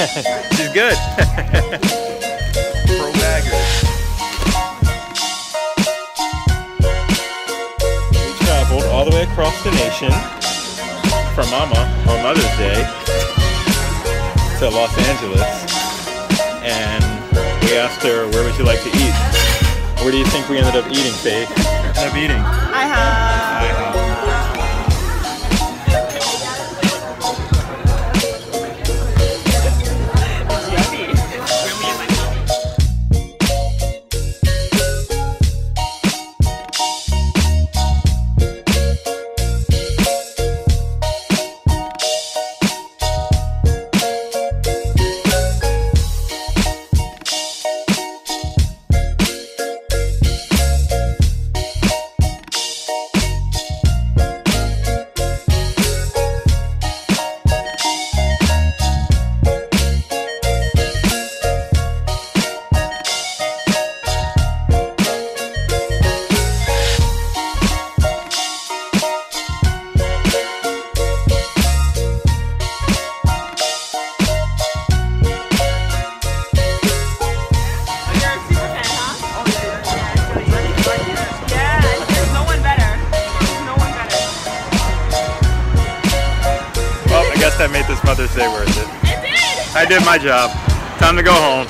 She's good. Pro bagger. We traveled all the way across the nation from Mama on Mother's Day to Los Angeles, and we asked her, where would you like to eat? Where do you think we ended up eating, Faith? Ended up eating? IHOP. That made this Mother's Day worth it. It did! I did my job. Time to go home.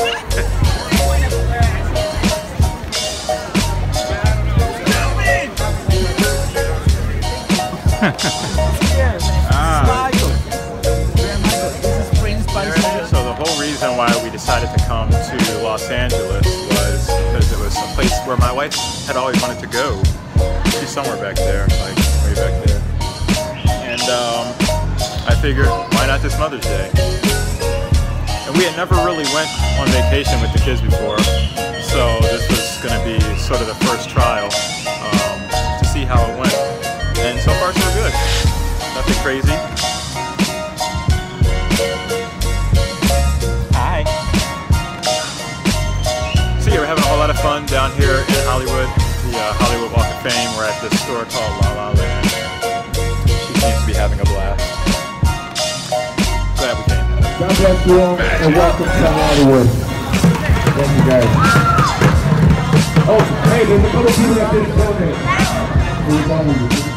So the whole reason why we decided to come to Los Angeles was because it was a place where my wife had always wanted to go. She's somewhere back there, like way back there. And I figured, why not this Mother's Day? And we had never really went on vacation with the kids before, so this was going to be sort of the first trial to see how it went. And so far so good. Nothing crazy. Hi. So yeah, we're having a whole lot of fun down here in Hollywood, the Hollywood Walk of Fame. We're at this store called La La Land. She seems to be having a blast. Glad we came. God bless you all, and welcome to Hollywood. Thank you guys. Oh, hey, there's a couple people that didn't donate.